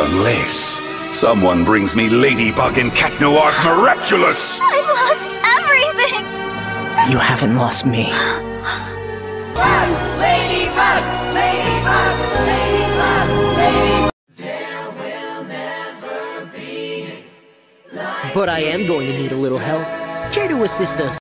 Unless someone brings me Ladybug and Cat Noir's Miraculous! I've lost everything! You haven't lost me. Ladybug! Ladybug! Ladybug! Ladybug! There will never be light. But I am going to need a little help. Care to assist us?